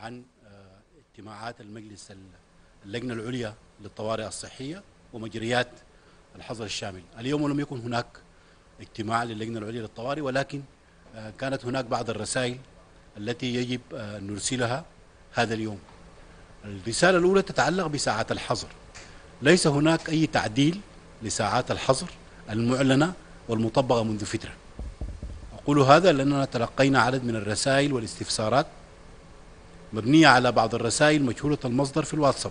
عن اجتماعات اللجنة العليا للطوارئ الصحية ومجريات الحظر الشامل. اليوم لم يكن هناك اجتماع للجنة العليا للطوارئ، ولكن كانت هناك بعض الرسائل التي يجب أن نرسلها هذا اليوم. الرسالة الأولى تتعلق بساعات الحظر. ليس هناك أي تعديل لساعات الحظر المعلنة والمطبقة منذ فترة. أقول هذا لأننا تلقينا عدد من الرسائل والاستفسارات مبنية على بعض الرسائل مجهولة المصدر في الواتساب.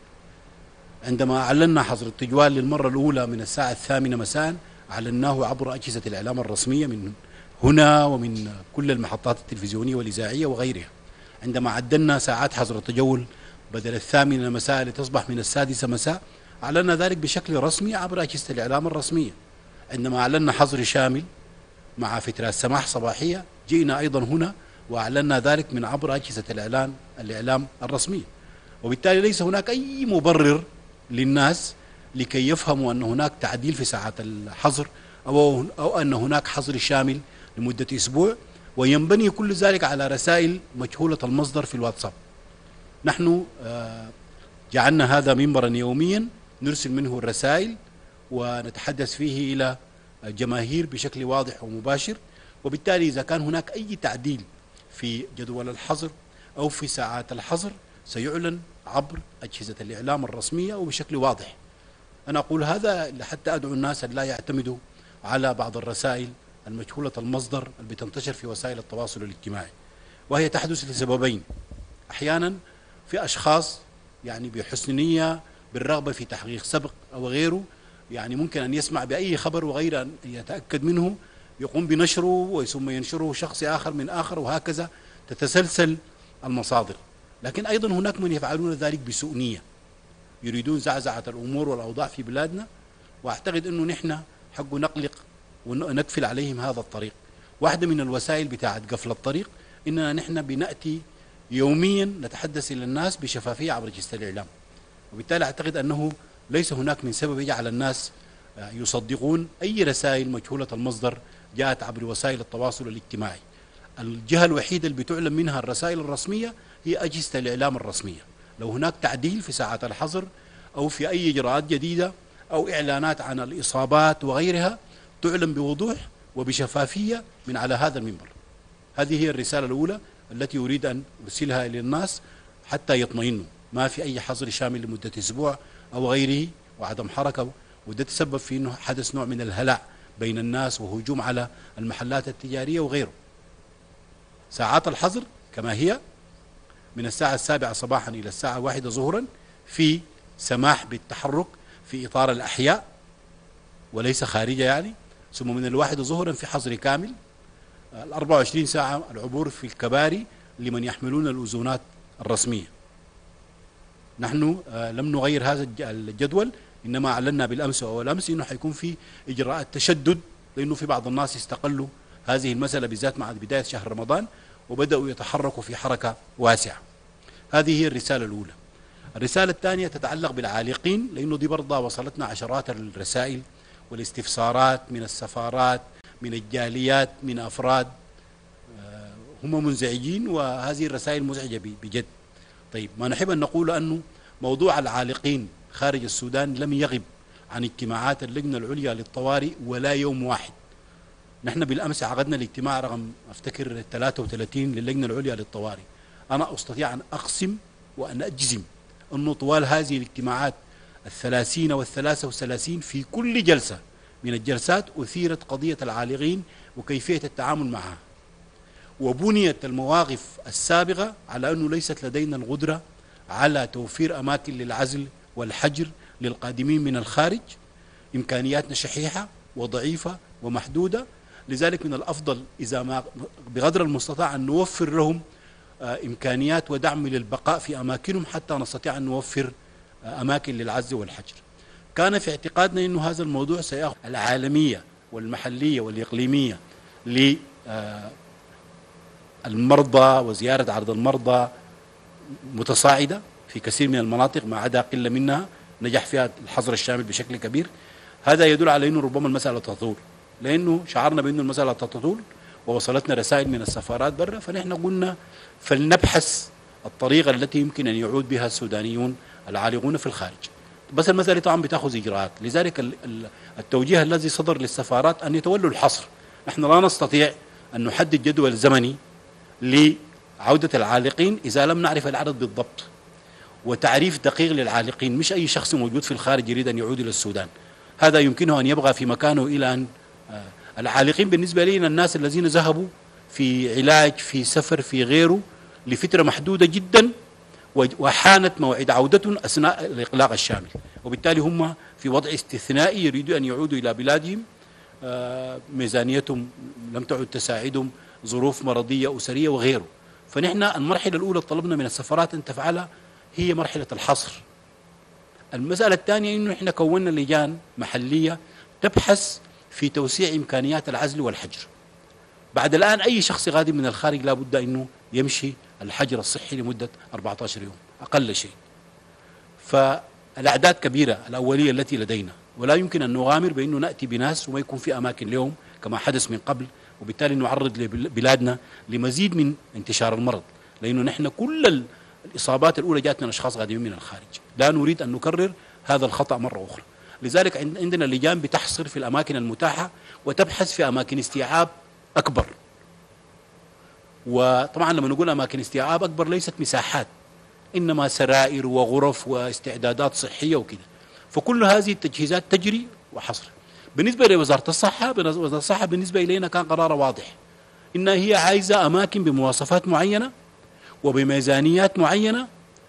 عندما أعلنا حظر التجوال للمرة الأولى من الساعة 8 مساء أعلناه عبر أجهزة الإعلام الرسمية من هنا ومن كل المحطات التلفزيونية والإذاعية وغيرها. عندما عدلنا ساعات حظر التجول بدل 8 مساء لتصبح من 6 مساء أعلنا ذلك بشكل رسمي عبر أجهزة الإعلام الرسمية. عندما أعلنا حظر شامل مع فترات سماح صباحية جئنا أيضا هنا وأعلنا ذلك من عبر أجهزة الإعلام الرسمية. وبالتالي ليس هناك أي مبرر للناس لكي يفهموا أن هناك تعديل في ساعات الحظر أو أن هناك حظر شامل لمدة أسبوع، وينبني كل ذلك على رسائل مجهولة المصدر في الواتساب. نحن جعلنا هذا منبرا يوميا نرسل منه الرسائل ونتحدث فيه إلى الجماهير بشكل واضح ومباشر. وبالتالي إذا كان هناك أي تعديل في جدول الحظر أو في ساعات الحظر سيعلن عبر أجهزة الإعلام الرسمية وبشكل واضح. أنا أقول هذا حتى أدعو الناس أن لا يعتمدوا على بعض الرسائل المجهولة المصدر اللي بتنتشر في وسائل التواصل الاجتماعي، وهي تحدث لسببين. أحيانا في أشخاص يعني بحسن نية بالرغبة في تحقيق سبق أو غيره، يعني ممكن أن يسمع بأي خبر وغير أن يتأكد منه يقوم بنشره ثم ينشره شخص آخر من آخر، وهكذا تتسلسل المصادر. لكن أيضا هناك من يفعلون ذلك بسوء نية، يريدون زعزعة الأمور والأوضاع في بلادنا، وأعتقد أنه نحن حق نقلق ونقفل عليهم هذا الطريق. واحدة من الوسائل بتاعة قفل الطريق إننا نحن بنأتي يوميا نتحدث إلى الناس بشفافية عبر أجهزة الإعلام، وبالتالي أعتقد أنه ليس هناك من سبب يجعل الناس يصدقون أي رسائل مجهولة المصدر جاءت عبر وسائل التواصل الاجتماعي. الجهة الوحيدة اللي بتعلن منها الرسائل الرسمية هي أجهزة الإعلام الرسمية. لو هناك تعديل في ساعات الحظر أو في أي إجراءات جديدة أو إعلانات عن الإصابات وغيرها تعلن بوضوح وبشفافية من على هذا المنبر. هذه هي الرسالة الأولى التي أريد أن أرسلها إلى الناس حتى يطمئنوا. ما في أي حظر شامل لمدة أسبوع أو غيره وعدم حركة، وده تسبب في أنه حدث نوع من الهلع بين الناس وهجوم على المحلات التجارية وغيره. ساعات الحظر كما هي من الساعة 7 صباحا إلى الساعة 1 ظهرا في سماح بالتحرك في إطار الأحياء وليس خارجة يعني، ثم من 1 ظهرا في حظر كامل. 24 ساعة العبور في الكباري لمن يحملون الأذونات الرسمية. نحن لم نغير هذا الجدول، إنما أعلنا بالأمس وأول أمس إنه حيكون في إجراءات تشدد، لأنه في بعض الناس استقلوا هذه المسألة بالذات مع بداية شهر رمضان وبدأوا يتحركوا في حركة واسعة. هذه هي الرسالة الأولى. الرسالة الثانية تتعلق بالعالقين، لأنه دي برضه وصلتنا عشرات الرسائل والاستفسارات من السفارات من الجاليات من أفراد هم منزعجين، وهذه الرسائل مزعجة بجد. طيب، ما نحب أن نقول أنه موضوع العالقين خارج السودان لم يغب عن اجتماعات اللجنة العليا للطوارئ ولا يوم واحد. نحن بالأمس عقدنا الاجتماع رقم أفتكر 33 للجنة العليا للطوارئ. أنا أستطيع أن أقسم وأن أجزم أنه طوال هذه الاجتماعات 30 و33 في كل جلسة من الجلسات أثيرت قضية العالقين وكيفية التعامل معها، وبنيت المواقف السابقة على أنه ليست لدينا القدرة على توفير أماكن للعزل والحجر للقادمين من الخارج. إمكانياتنا شحيحة وضعيفة ومحدودة، لذلك من الأفضل إذا ما بقدر المستطاع أن نوفر لهم إمكانيات ودعم للبقاء في أماكنهم حتى نستطيع أن نوفر أماكن للعزل والحجر. كان في اعتقادنا أن هذا الموضوع سيأخذ العالمية والمحلية والإقليمية للمرضى وزيارة عدد المرضى متصاعدة في كثير من المناطق، ما عدا قلة منها نجح فيها الحظر الشامل بشكل كبير. هذا يدل على أنه ربما المسألة تطول، لأنه شعرنا بأنه المسألة تطول ووصلتنا رسائل من السفارات برا، فنحن قلنا فلنبحث الطريقة التي يمكن أن يعود بها السودانيون العالقون في الخارج. بس المسألة طبعا بتأخذ إجراءات، لذلك التوجيه الذي صدر للسفارات أن يتولوا الحصر. نحن لا نستطيع أن نحدد جدول زمني لعودة العالقين إذا لم نعرف العدد بالضبط، وتعريف دقيق للعالقين، مش أي شخص موجود في الخارج يريد أن يعود إلى السودان. هذا يمكنه أن يبقى في مكانه إلى أن العالقين بالنسبة لنا الناس الذين ذهبوا في علاج، في سفر، في غيره لفترة محدودة جدا، وحانت موعد عودتهم أثناء الإغلاق الشامل، وبالتالي هم في وضع استثنائي يريدوا أن يعودوا إلى بلادهم. ميزانيتهم لم تعد تساعدهم، ظروف مرضية أسرية وغيره. فنحن المرحلة الأولى طلبنا من السفارات أن تفعلها هي مرحلة الحصر. المسألة الثانية أنه نحن كونا لجان محلية تبحث في توسيع إمكانيات العزل والحجر. بعد الآن أي شخص غادي من الخارج لا بد أنه يمشي الحجر الصحي لمدة 14 يوم أقل شيء. فالأعداد كبيرة الأولية التي لدينا، ولا يمكن أن نغامر بأنه نأتي بناس وما يكون في أماكن لهم كما حدث من قبل، وبالتالي نعرض بلادنا لمزيد من انتشار المرض، لأنه نحن كل الإصابات الأولى جاءت من أشخاص قادمين من الخارج. لا نريد أن نكرر هذا الخطأ مرة أخرى. لذلك عندنا لجان بتحصر في الأماكن المتاحة وتبحث في أماكن استيعاب أكبر. وطبعا لما نقول أماكن استيعاب أكبر ليست مساحات، إنما سرائر وغرف واستعدادات صحية وكذا. فكل هذه التجهيزات تجري وحصر. بالنسبة لوزارة الصحة، وزارة الصحة بالنسبة إلينا كان قرار واضح، إنها هي عايزة أماكن بمواصفات معينة وبميزانيات معينة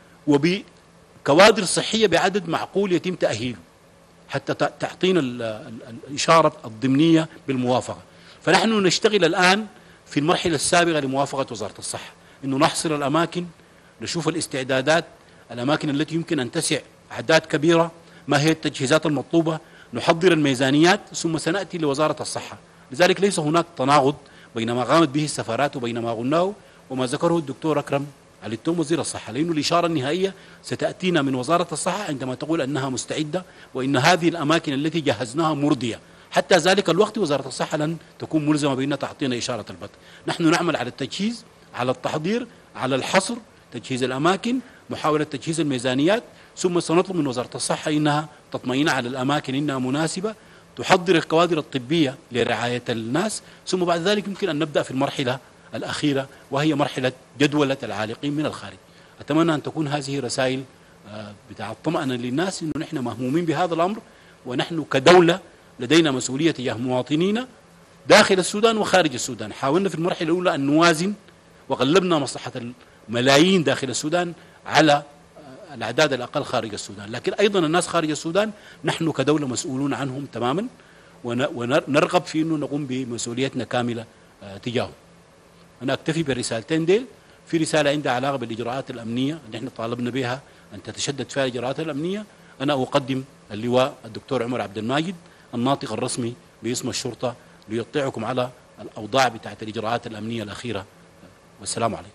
وبكوادر صحية بعدد معقول يتم تأهيله حتى تعطينا الإشارة الضمنية بالموافقة. فنحن نشتغل الآن في المرحلة السابقة لموافقة وزارة الصحة، إنه نحصر الأماكن، نشوف الاستعدادات، الأماكن التي يمكن أن تسع أعداد كبيرة، ما هي التجهيزات المطلوبة، نحضر الميزانيات، ثم سنأتي لوزارة الصحة. لذلك ليس هناك تناقض بين ما قامت به السفارات وبين ما قلناه وما ذكره الدكتور أكرم علي التوم وزير الصحة، لأنه الإشارة النهائية ستأتينا من وزارة الصحة عندما تقول أنها مستعدة وإن هذه الأماكن التي جهزناها مرضية. حتى ذلك الوقت وزارة الصحة لن تكون ملزمة بأنها تعطينا إشارة البت. نحن نعمل على التجهيز، على التحضير، على الحصر، تجهيز الأماكن، محاولة تجهيز الميزانيات، ثم سنطلب من وزارة الصحة إنها تطمئن على الأماكن إنها مناسبة، تحضر الكوادر الطبية لرعاية الناس، ثم بعد ذلك يمكن أن نبدأ في المرحلة الأخيرة وهي مرحلة جدولة العالقين من الخارج. أتمنى أن تكون هذه رسائل بتاع الطمأنة للناس إنه نحن مهمومين بهذا الأمر، ونحن كدولة لدينا مسؤولية تجاه مواطنينا داخل السودان وخارج السودان. حاولنا في المرحلة الأولى أن نوازن وغلبنا مصلحة الملايين داخل السودان على الأعداد الأقل خارج السودان، لكن أيضا الناس خارج السودان نحن كدولة مسؤولون عنهم تماما، ونرغب في أنه نقوم بمسؤوليتنا كاملة تجاههم. أنا أكتفي بالرسالتين ديل. في رسالة عندها علاقة بالإجراءات الأمنية اللي احنا طالبنا بها أن تتشدد فيها الإجراءات الأمنية. أنا أقدم اللواء الدكتور عمر عبد الماجد الناطق الرسمي باسم الشرطة ليطلعكم على الأوضاع بتاعت الإجراءات الأمنية الأخيرة. والسلام عليكم.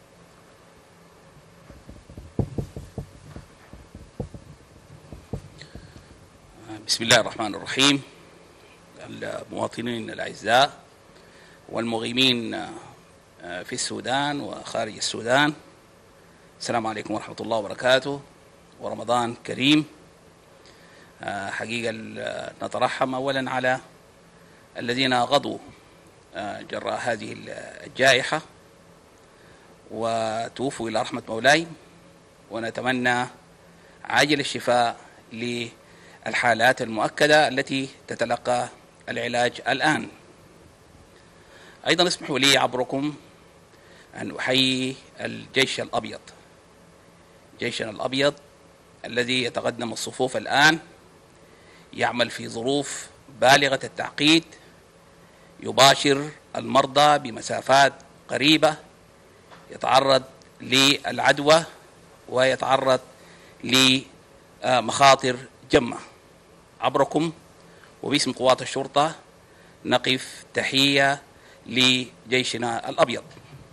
بسم الله الرحمن الرحيم. المواطنين الأعزاء والمقيمين في السودان وخارج السودان، السلام عليكم ورحمة الله وبركاته، ورمضان كريم. حقيقة نترحم أولا على الذين غضوا جراء هذه الجائحة وتوفوا إلى رحمة مولاي، ونتمنى عاجل الشفاء للحالات المؤكدة التي تتلقى العلاج الآن. أيضا اسمحوا لي عبركم أن أحيي الجيش الأبيض، جيشنا الأبيض الذي يتقدم الصفوف الآن، يعمل في ظروف بالغة التعقيد، يباشر المرضى بمسافات قريبة، يتعرض للعدوى ويتعرض لمخاطر جمة. عبركم وباسم قوات الشرطة نقف تحية لجيشنا الأبيض.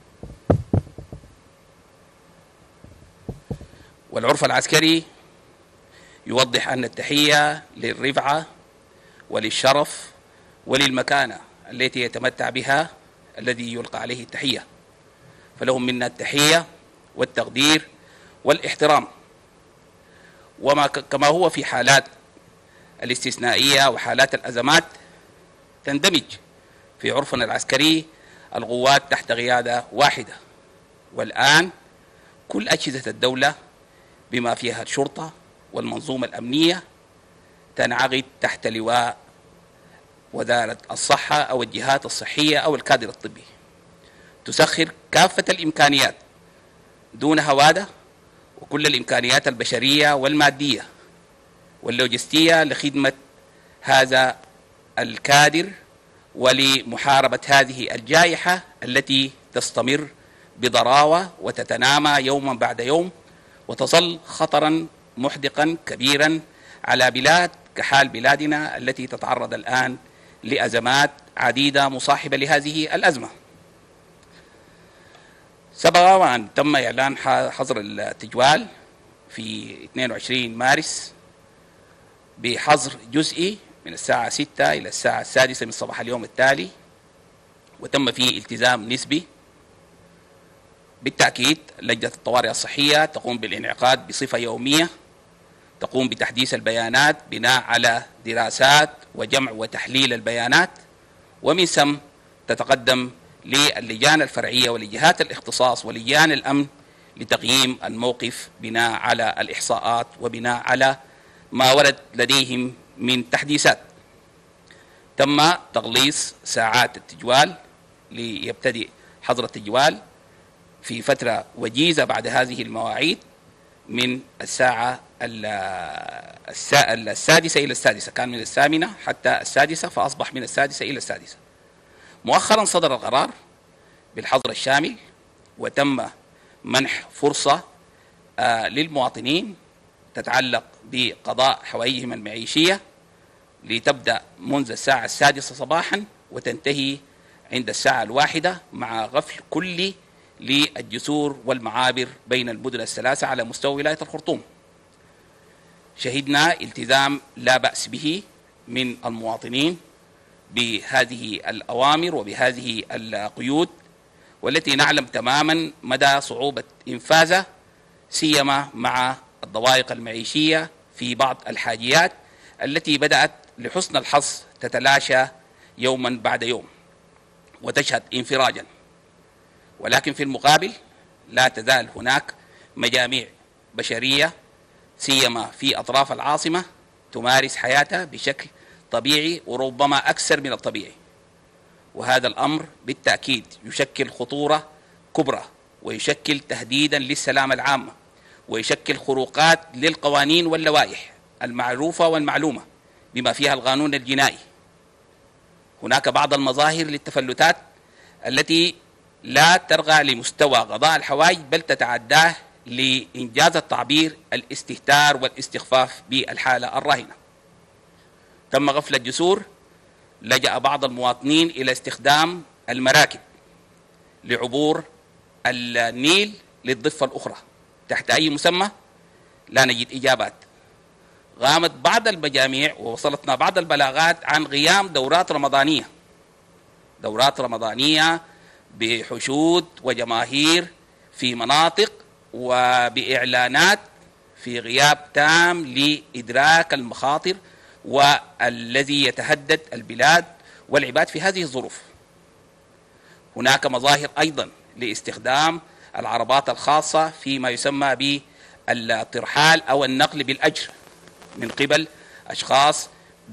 والعرف العسكري يوضح أن التحية للرفعة وللشرف وللمكانة التي يتمتع بها الذي يلقى عليه التحية، فلهم منا التحية والتقدير والاحترام، كما هو في حالات الاستثنائية وحالات الأزمات تندمج في عرفنا العسكري القوات تحت قيادة واحدة. والآن كل أجهزة الدولة بما فيها الشرطة والمنظومة الأمنية تنعقد تحت لواء وزارة الصحة أو الجهات الصحية أو الكادر الطبي، تسخر كافة الإمكانيات دون هوادة وكل الإمكانيات البشرية والمادية واللوجستية لخدمة هذا الكادر ولمحاربة هذه الجائحة التي تستمر بضراوة وتتنامى يوما بعد يوم وتظل خطرا محدقا كبيرا على بلاد كحال بلادنا التي تتعرض الآن لأزمات عديدة مصاحبة لهذه الأزمة. سبق وأن تم إعلان حظر التجوال في 22 مارس بحظر جزئي من الساعة 6 إلى الساعة 6 من صباح اليوم التالي، وتم فيه التزام نسبي. بالتأكيد لجنة الطوارئ الصحية تقوم بالانعقاد بصفة يومية، تقوم بتحديث البيانات بناء على دراسات وجمع وتحليل البيانات، ومن ثم تتقدم للجان الفرعية ولجهات الاختصاص ولجان الأمن لتقييم الموقف بناء على الإحصاءات وبناء على ما ورد لديهم من تحديثات. تم تقليص ساعات التجوال ليبتدئ حظر التجوال في فترة وجيزة بعد هذه المواعيد من الساعة 6 إلى 6، كان من 8 حتى 6 فأصبح من 6 إلى 6. مؤخرا صدر القرار بالحظر الشامل وتم منح فرصة للمواطنين تتعلق بقضاء حوائجهم المعيشية لتبدأ منذ الساعة 6 صباحا وتنتهي عند الساعة 1 مع غفل كلي للجسور والمعابر بين المدن الثلاثة على مستوى ولاية الخرطوم. شهدنا التزام لا بأس به من المواطنين بهذه الأوامر وبهذه القيود، والتي نعلم تماما مدى صعوبة إنفاذها سيما مع الضوائق المعيشية في بعض الحاجيات التي بدأت لحسن الحظ تتلاشى يوما بعد يوم وتشهد انفراجا. ولكن في المقابل لا تزال هناك مجاميع بشرية سيما في أطراف العاصمة تمارس حياتها بشكل طبيعي وربما أكثر من الطبيعي، وهذا الأمر بالتأكيد يشكل خطورة كبرى ويشكل تهديدا للسلامة العامة ويشكل خروقات للقوانين واللوائح المعروفة والمعلومة بما فيها القانون الجنائي. هناك بعض المظاهر للتفلتات التي لا ترغى لمستوى قضاء الحوائج بل تتعداه لإنجاز التعبير الاستهتار والاستخفاف بالحالة الراهنة. تم غفل الجسور، لجأ بعض المواطنين إلى استخدام المراكب لعبور النيل للضفة الأخرى تحت أي مسمى، لا نجد إجابات. قامت بعض المجاميع ووصلتنا بعض البلاغات عن قيام دورات رمضانية بحشود وجماهير في مناطق وبإعلانات في غياب تام لإدراك المخاطر والذي يتهدد البلاد والعباد في هذه الظروف. هناك مظاهر أيضا لاستخدام العربات الخاصة فيما يسمى بالترحال أو النقل بالأجر من قبل أشخاص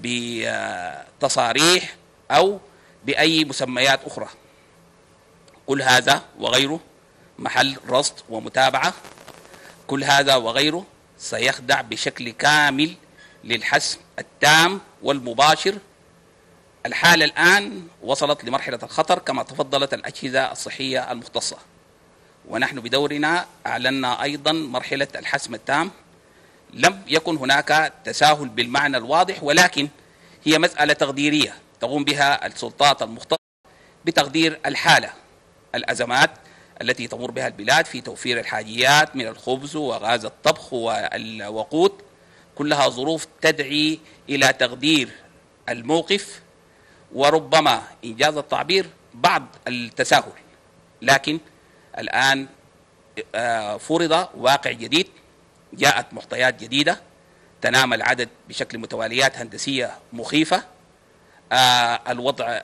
بتصاريح أو بأي مسميات أخرى. كل هذا وغيره محل رصد ومتابعة، كل هذا وغيره سيخضع بشكل كامل للحسم التام والمباشر. الحالة الآن وصلت لمرحلة الخطر كما تفضلت الأجهزة الصحية المختصة، ونحن بدورنا أعلنا أيضا مرحلة الحسم التام. لم يكن هناك تساهل بالمعنى الواضح، ولكن هي مسألة تقديرية تقوم بها السلطات المختصة بتقدير الحالة، الأزمات التي تمر بها البلاد في توفير الحاجيات من الخبز وغاز الطبخ والوقود، كلها ظروف تدعي إلى تقدير الموقف وربما إنجاز التعبير بعض التساهل. لكن الآن فرض واقع جديد، جاءت معطيات جديدة تنامى العدد بشكل متواليات هندسية مخيفة. الوضع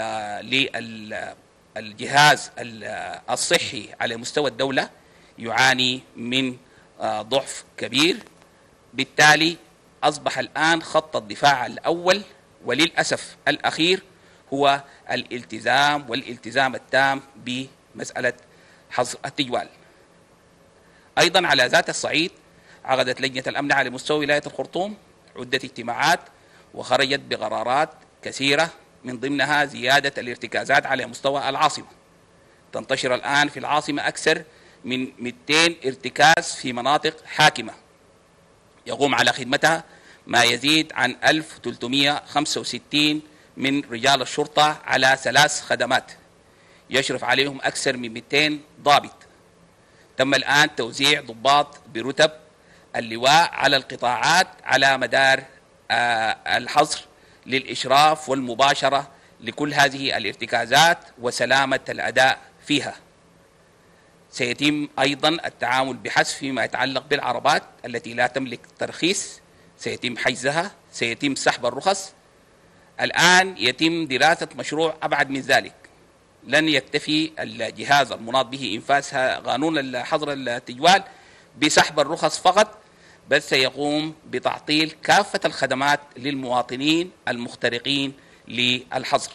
للجهاز الصحي على مستوى الدولة يعاني من ضعف كبير، بالتالي أصبح الآن خط الدفاع الأول وللأسف الأخير هو الالتزام التام بمسألة حظر التجوال. أيضا على ذات الصعيد عقدت لجنة الأمن على مستوى ولاية الخرطوم عدة اجتماعات وخرجت بقرارات كثيرة، من ضمنها زيادة الارتكازات على مستوى العاصمة. تنتشر الآن في العاصمة أكثر من 200 ارتكاز في مناطق حاكمة يقوم على خدمتها ما يزيد عن 1365 من رجال الشرطة على 3 خدمات يشرف عليهم أكثر من 200 ضابط. تم الآن توزيع ضباط برتب اللواء على القطاعات على مدار الحظر للإشراف والمباشرة لكل هذه الارتكازات وسلامة الأداء فيها. سيتم أيضا التعامل بحذف فيما يتعلق بالعربات التي لا تملك ترخيص، سيتم حجزها، سيتم سحب الرخص. الآن يتم دراسة مشروع أبعد من ذلك، لن يكتفي الجهاز المناط به إنفاذ قانون حظر التجوال بسحب الرخص فقط، بل سيقوم بتعطيل كافة الخدمات للمواطنين المخترقين للحظر.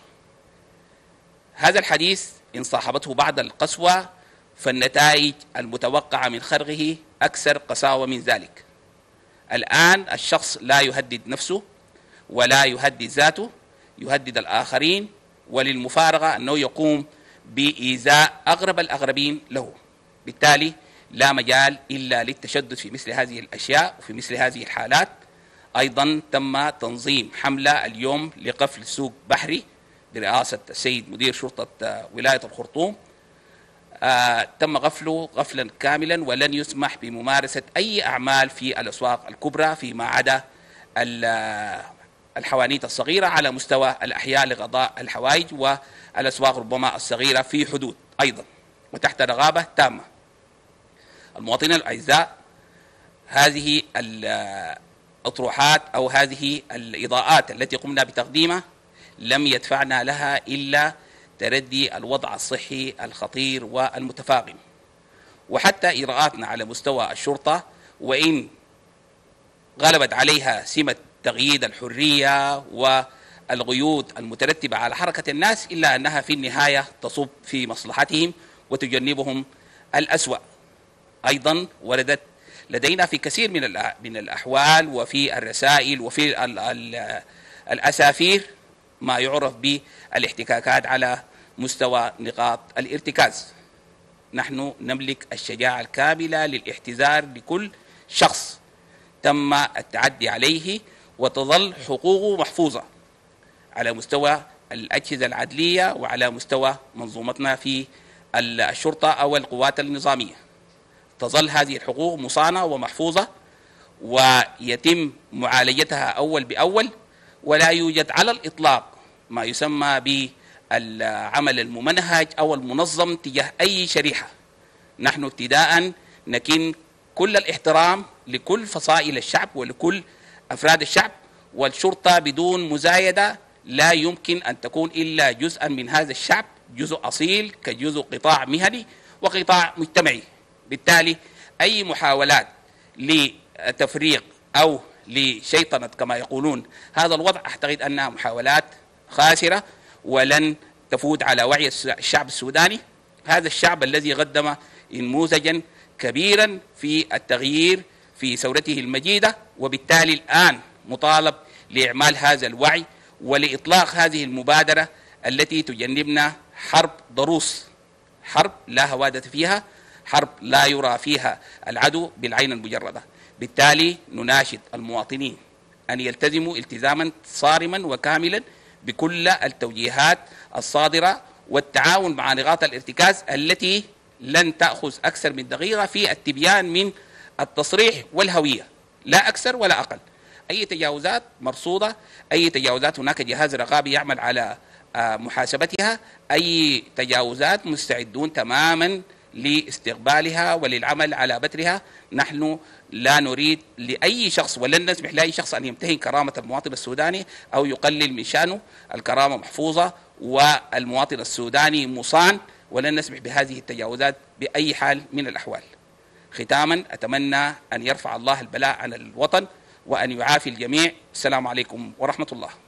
هذا الحديث إن صاحبته بعض القسوة فالنتائج المتوقعة من خرقه أكثر قساوة من ذلك. الآن الشخص لا يهدد نفسه ولا يهدد ذاته، يهدد الآخرين، وللمفارقة أنه يقوم بإيذاء أغرب الأغربين له. بالتالي لا مجال إلا للتشدد في مثل هذه الأشياء وفي مثل هذه الحالات. أيضا تم تنظيم حملة اليوم لقفل سوق بحري برئاسة السيد مدير شرطة ولاية الخرطوم. تم قفله قفلا كاملا، ولن يسمح بممارسة أي أعمال في الأسواق الكبرى فيما عدا الحوانيت الصغيرة على مستوى الأحياء لقضاء الحوائج، والأسواق ربما الصغيرة في حدود أيضا وتحت رقابة تامة. المواطنين الأعزاء، هذه الأطروحات أو هذه الإضاءات التي قمنا بتقديمها لم يدفعنا لها إلا تردي الوضع الصحي الخطير والمتفاقم، وحتى إجراءاتنا على مستوى الشرطة وإن غلبت عليها سمة تقييد الحرية والقيود المترتبة على حركة الناس، إلا أنها في النهاية تصب في مصلحتهم وتجنبهم الأسوأ. أيضا وردت لدينا في كثير من الأحوال وفي الرسائل وفي الأسافير ما يعرف بالاحتكاكات على مستوى نقاط الارتكاز. نحن نملك الشجاعة الكاملة للاحتذار لكل شخص تم التعدي عليه، وتظل حقوقه محفوظة على مستوى الأجهزة العدلية وعلى مستوى منظومتنا في الشرطة أو القوات النظامية. تظل هذه الحقوق مصانة ومحفوظة ويتم معالجتها أول بأول، ولا يوجد على الإطلاق ما يسمى بالعمل الممنهج أو المنظم تجاه أي شريحة. نحن ابتداء نكن كل الاحترام لكل فصائل الشعب ولكل أفراد الشعب، والشرطة بدون مزايدة لا يمكن أن تكون إلا جزءا من هذا الشعب، جزء أصيل كجزء قطاع مهني وقطاع مجتمعي. بالتالي أي محاولات لتفريق أو لشيطنة كما يقولون هذا الوضع أعتقد أنها محاولات خاسرة ولن تفوت على وعي الشعب السوداني، هذا الشعب الذي قدم نموذجا كبيرا في التغيير في ثورته المجيدة، وبالتالي الآن مطالب لإعمال هذا الوعي ولإطلاق هذه المبادرة التي تجنبنا حرب ضروس، حرب لا هوادة فيها، حرب لا يرى فيها العدو بالعين المجردة. بالتالي نناشد المواطنين أن يلتزموا التزاما صارما وكاملا بكل التوجيهات الصادرة والتعاون مع نقاط الارتكاز التي لن تأخذ أكثر من دقيقة في التبيان من التصريح والهوية، لا أكثر ولا أقل. أي تجاوزات مرصودة، أي تجاوزات هناك جهاز رقابي يعمل على محاسبتها، أي تجاوزات مستعدون تماما لاستقبالها وللعمل على بترها. نحن لا نريد لأي شخص ولن نسمح لأي شخص أن يمتهن كرامة المواطن السوداني أو يقلل من شأنه. الكرامة محفوظة والمواطن السوداني مصان، ولن نسمح بهذه التجاوزات بأي حال من الأحوال. ختاما أتمنى أن يرفع الله البلاء عن الوطن وأن يعافي الجميع. السلام عليكم ورحمة الله.